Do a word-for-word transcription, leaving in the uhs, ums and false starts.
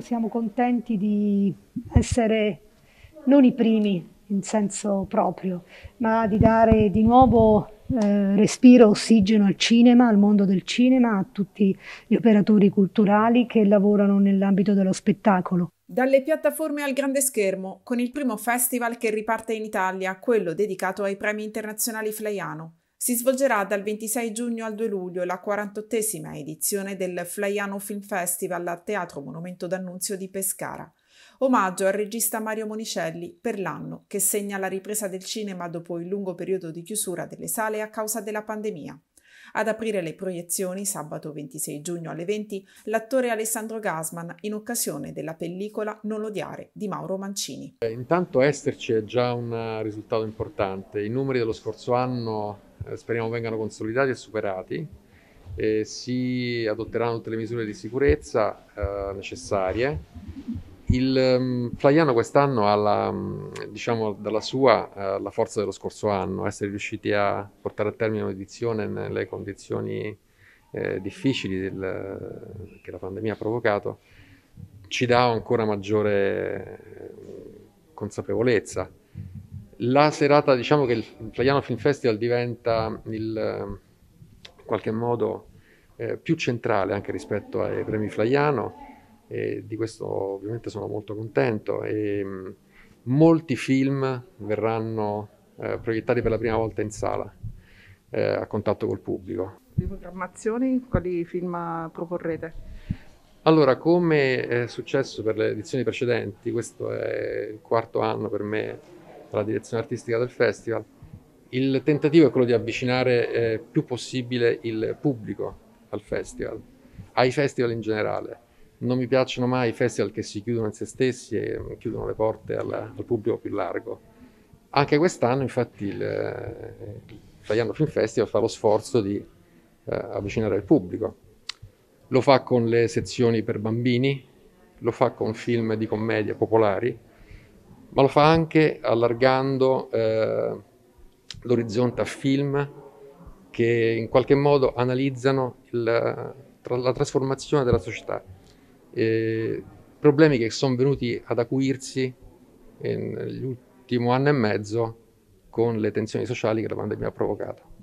siamo contenti di essere non i primi in senso proprio, ma di dare di nuovo eh, respiro, ossigeno al cinema, al mondo del cinema, a tutti gli operatori culturali che lavorano nell'ambito dello spettacolo. Dalle piattaforme al grande schermo, con il primo festival che riparte in Italia, quello dedicato ai premi internazionali Flaiano. Si svolgerà dal ventisei giugno al due luglio la quarantottesima edizione del Flaiano Film Festival al Teatro Monumento d'Annunzio di Pescara. Omaggio al regista Mario Monicelli per l'anno che segna la ripresa del cinema dopo il lungo periodo di chiusura delle sale a causa della pandemia. Ad aprire le proiezioni, sabato ventisei giugno alle venti, l'attore Alessandro Gasman in occasione della pellicola Non odiare di Mauro Mancini. Eh, intanto esserci è già un risultato importante. I numeri dello scorso anno eh, speriamo vengano consolidati e superati. E si adotteranno tutte le misure di sicurezza eh, necessarie. Il um, Flaiano quest'anno ha la, um, diciamo, dalla sua uh, la forza dello scorso anno, essere riusciti a portare a termine un'edizione nelle condizioni eh, difficili del, che la pandemia ha provocato, ci dà ancora maggiore eh, consapevolezza. La serata, diciamo che il Flaiano Film Festival diventa il, in qualche modo eh, più centrale anche rispetto ai premi Flaiano. E di questo ovviamente sono molto contento e mh, molti film verranno eh, proiettati per la prima volta in sala eh, a contatto col pubblico. Le programmazioni, quali film proporrete? Allora, come è successo per le edizioni precedenti, questo è il quarto anno per me alla direzione artistica del festival, il tentativo è quello di avvicinare eh, più possibile il pubblico al festival, ai festival in generale. Non mi piacciono mai i festival che si chiudono in se stessi e chiudono le porte al, al pubblico più largo. Anche quest'anno, infatti, il, il Flaiano Film Festival fa lo sforzo di eh, avvicinare il pubblico. Lo fa con le sezioni per bambini, lo fa con film di commedia popolari, ma lo fa anche allargando eh, l'orizzonte a film che in qualche modo analizzano il, la trasformazione della società. Eh, problemi che sono venuti ad acuirsi nell'ultimo anno e mezzo con le tensioni sociali che la pandemia ha provocato.